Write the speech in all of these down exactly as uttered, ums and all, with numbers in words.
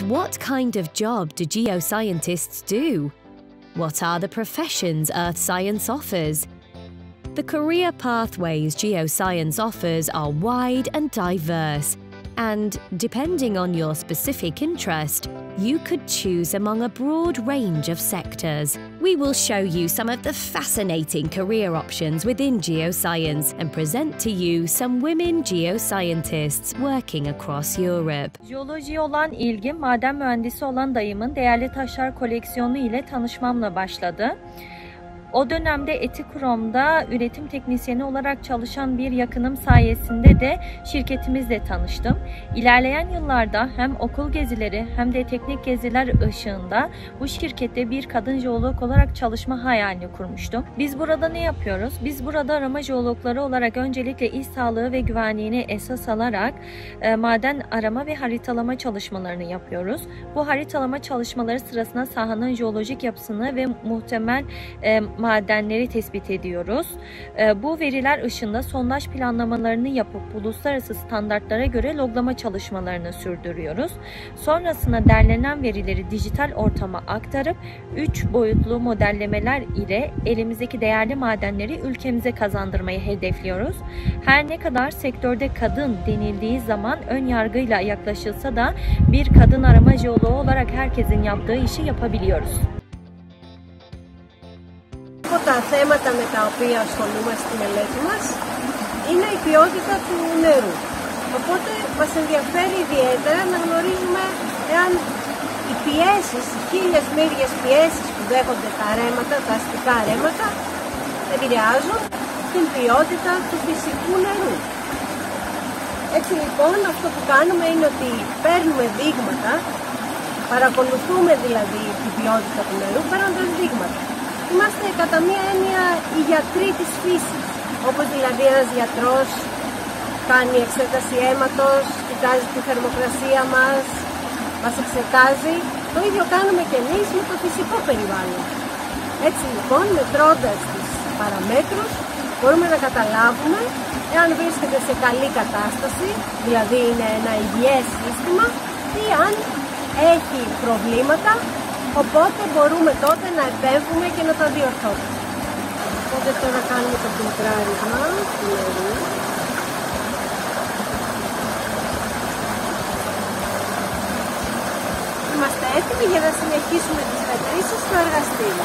What kind of job do geoscientists do? What are the professions earth science offers? The career pathways geoscience offers are wide and diverse, and depending on your specific interest, you could choose among a broad range of sectors. We will show you some of the fascinating career options within geoscience and present to you some women geoscientists working across Europe. Jeolojiye olan ilgim, maden mühendisi olan dayımın değerli taşlar koleksiyonu ile tanışmamla başladı. O dönemde Etikurum'da üretim teknisyeni olarak çalışan bir yakınım sayesinde de şirketimizle tanıştım. İlerleyen yıllarda hem okul gezileri hem de teknik geziler ışığında bu şirkette bir kadın jeolog olarak çalışma hayalini kurmuştum. Biz burada ne yapıyoruz? Biz burada arama jeologları olarak öncelikle iş sağlığı ve güvenliğini esas alarak e, maden arama ve haritalama çalışmalarını yapıyoruz. Bu haritalama çalışmaları sırasında sahanın jeolojik yapısını ve muhtemel e, madenleri tespit ediyoruz. Bu veriler ışığında sondaj planlamalarını yapıp uluslararası standartlara göre loglama çalışmalarını sürdürüyoruz. Sonrasında derlenen verileri dijital ortama aktarıp üç boyutlu modellemeler ile elimizdeki değerli madenleri ülkemize kazandırmayı hedefliyoruz. Her ne kadar sektörde kadın denildiği zaman ön yargıyla yaklaşılsa da bir kadın arama jeoloğu olarak herkesin yaptığı işi yapabiliyoruz. Από τα θέματα με τα οποία ασχολούμαστε στη μελέτη μας είναι η ποιότητα του νερού. Οπότε μας ενδιαφέρει ιδιαίτερα να γνωρίζουμε εάν οι πιέσεις, οι χίλιες μύριες πιέσεις που δέχονται τα ρέματα, τα αστικά ρέματα, επηρεάζουν την ποιότητα του φυσικού νερού. Έτσι λοιπόν αυτό που κάνουμε είναι ότι παίρνουμε δείγματα, παρακολουθούμε δηλαδή την ποιότητα του νερού παίρνοντας δείγματα. Είμαστε κατά μία έννοια οι γιατροί της φύσης, όπως δηλαδή ένας γιατρός κάνει εξέταση αίματος, κοιτάζει τη θερμοκρασία μας, μας εξετάζει. Το ίδιο κάνουμε και εμείς με το φυσικό περιβάλλον. Έτσι λοιπόν, μετρώντας τις παραμέτρους, μπορούμε να καταλάβουμε εάν βρίσκεται σε καλή κατάσταση, δηλαδή είναι ένα υγιές σύστημα, ή αν έχει προβλήματα. Οπότε μπορούμε τότε να επέμβουμε και να τα διορθώσουμε. Οπότε τώρα κάνουμε το φιλτράρισμα του νερού. Είμαστε έτοιμοι για να συνεχίσουμε τις μετρήσεις στο εργαστήριο.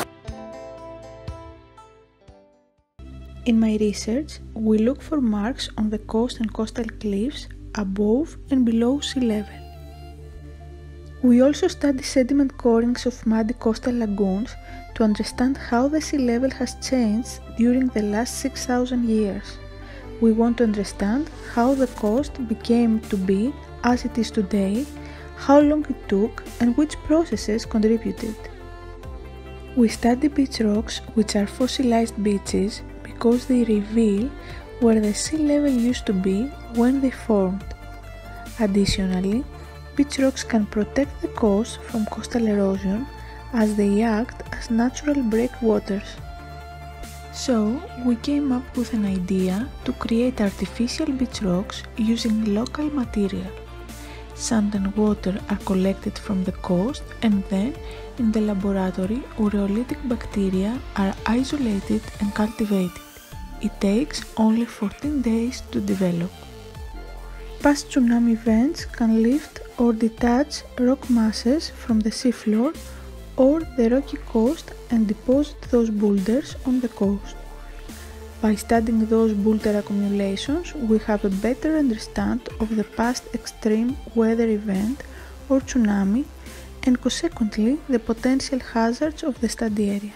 In my research, we look for marks on the coast and coastal cliffs above and below sea level. We also study sediment corings of muddy coastal lagoons to understand how the sea level has changed during the last six thousand years. We want to understand how the coast became to be as it is today, how long it took, and which processes contributed. We study beach rocks, which are fossilized beaches, because they reveal where the sea level used to be when they formed. Additionally, beach rocks can protect the coast from coastal erosion as they act as natural breakwaters. So, we came up with an idea to create artificial beach rocks using local material. Sand and water are collected from the coast and then, in the laboratory, ureolytic bacteria are isolated and cultivated. It takes only fourteen days to develop. Past tsunami events can lift or detach rock masses from the seafloor or the rocky coast and deposit those boulders on the coast. By studying those boulder accumulations, we have a better understanding of the past extreme weather event or tsunami and consequently the potential hazards of the study area.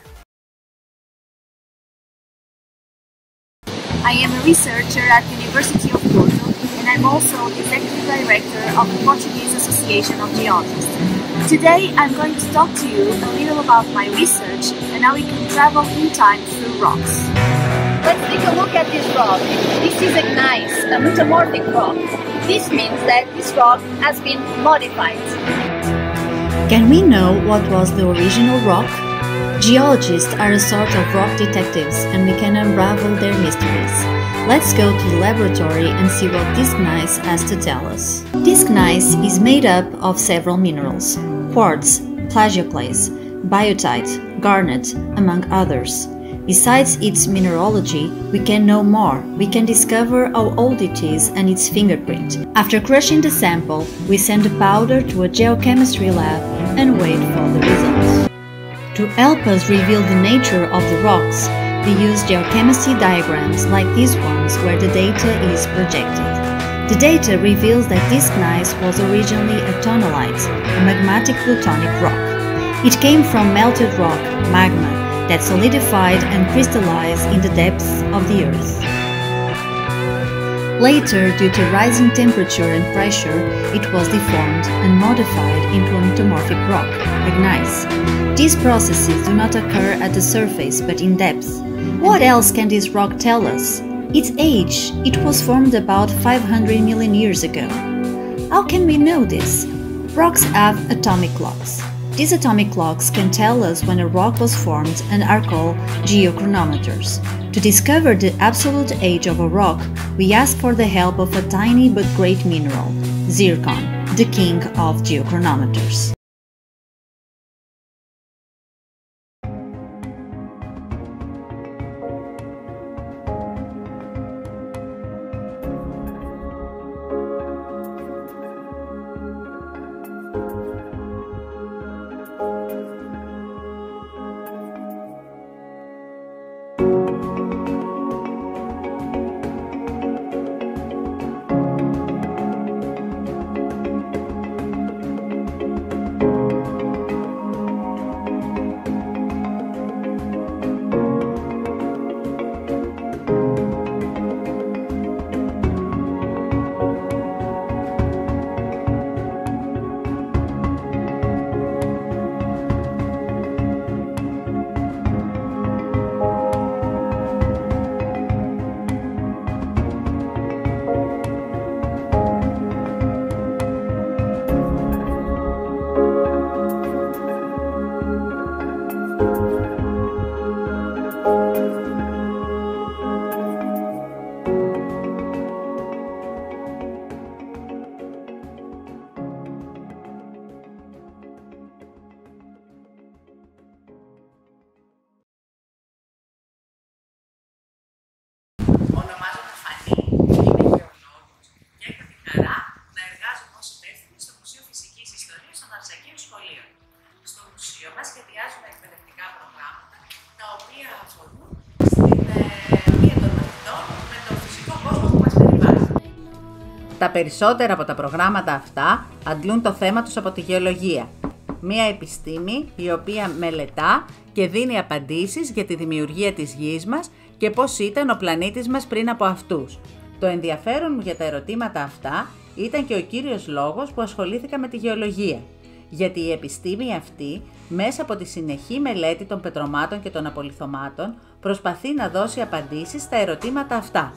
I am a researcher at the University of Porto, and I'm also the Executive Director of the Portuguese Association of Geologists. Today I'm going to talk to you a little about my research and how we can travel in time through rocks. Let's take a look at this rock. This is a gneiss, a metamorphic rock. This means that this rock has been modified. Can we know what was the original rock? Geologists are a sort of rock detectives, and we can unravel their mysteries. Let's go to the laboratory and see what this gneiss has to tell us. This gneiss is made up of several minerals: quartz, plagioclase, biotite, garnet, among others. Besides its mineralogy, we can know more. We can discover how old it is and its fingerprint. After crushing the sample, we send the powder to a geochemistry lab and wait for the results. To help us reveal the nature of the rocks, we use geochemistry diagrams like these ones where the data is projected. The data reveals that this gneiss was originally a tonalite, a magmatic plutonic rock. It came from melted rock, magma, that solidified and crystallized in the depths of the earth. Later, due to rising temperature and pressure, it was deformed and modified into a metamorphic rock, a gneiss. These processes do not occur at the surface but in depth. What else can this rock tell us? Its age. It was formed about five hundred million years ago. How can we know this? Rocks have atomic clocks. These atomic clocks can tell us when a rock was formed and are called geochronometers. To discover the absolute age of a rock, we ask for the help of a tiny but great mineral, zircon, the king of geochronometers. Τα περισσότερα από τα προγράμματα αυτά αντλούν το θέμα τους από τη γεωλογία. Μία επιστήμη η οποία μελετά και δίνει απαντήσεις για τη δημιουργία της γης μας και πώς ήταν ο πλανήτης μας πριν από αυτούς. Το ενδιαφέρον μου για τα ερωτήματα αυτά ήταν και ο κύριος λόγος που ασχολήθηκα με τη γεωλογία. Γιατί η επιστήμη αυτή, μέσα από τη συνεχή μελέτη των πετρωμάτων και των απολιθωμάτων, προσπαθεί να δώσει απαντήσεις στα ερωτήματα αυτά.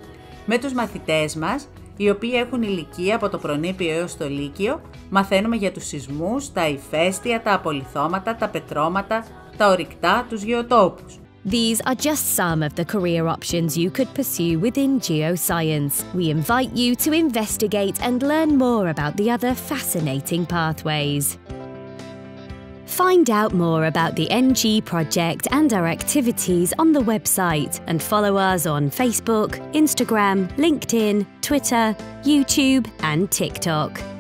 Με τους μαθητές μας, οι οποίοι έχουν ηλικία από το προνήπιο έως το λύκειο, μαθαίνουμε για τους σεισμούς, τα ηφαίστεια, τα απολιθώματα, τα πετρώματα, τα ορυκτά, τους γεωτόπους. These are just some of the career options you could pursue within geoscience. We invite you to investigate and learn more about the other fascinating pathways. Find out more about the ENGIE project and our activities on the website and follow us on Facebook, Instagram, LinkedIn, Twitter, YouTube and TikTok.